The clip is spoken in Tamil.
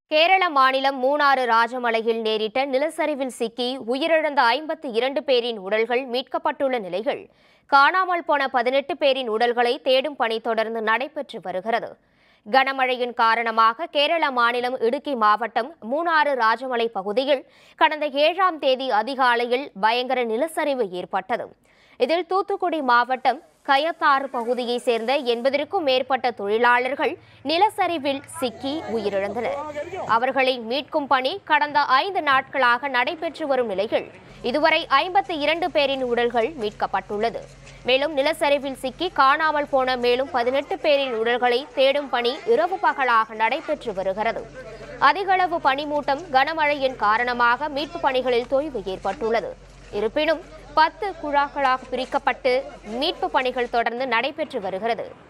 கேரள மாநிலம் மூணாறு ராஜமலையில் நேரிட்ட நிலச்சரிவில் சிக்கி உயிரிழந்த 52 பேரின் உடல்கள் மீட்கப்பட்டுள்ள நிலையில் காணாமல் போன 18 பேரின் உடல்களை தேடும் பணி தொடர்ந்து நடைபெற்று வருகிறது. கனமழையின் காரணமாக கேரள மாநிலம் இடுக்கி மாவட்டம் மூணாறு ராஜமலை பகுதியில் கடந்த 7ஆம் தேதி அதிகாலையில் பயங்கர நிலச்சரிவு ஏற்பட்டது. இதில் தூத்துக்குடி மாவட்டம் கயத்தாறு பகுதியைச் சேர்ந்த 80க்கும் மேற்பட்ட தொழிலாளர்கள் நிலச்சரிவில் சிக்கி உயிரிழந்தனர். அவர்களை மீட்கும் பணி கடந்த 5 நாட்களாக நடைபெற்று வரும் நிலையில் இதுவரை 52 பேரின் உடல்கள் மீட்கப்பட்டுள்ளது. மேலும் நிலச்சரிவில் சிக்கி காணாமல் போன மேலும் 18 பேரின் உடல்களை தேடும் பணி இரவு பகலாக நடைபெற்று வருகிறது. அதிகளவு பனிமூட்டம் கனமழையின் காரணமாக மீட்பு பணிகளில் தொய்வு ஏற்பட்டுள்ளது. இருப்பினும் 10 குழாக்களாக பிரிக்கப்பட்டு மீட்பு பணிகள் தொடர்ந்து நடைபெற்று வருகிறது.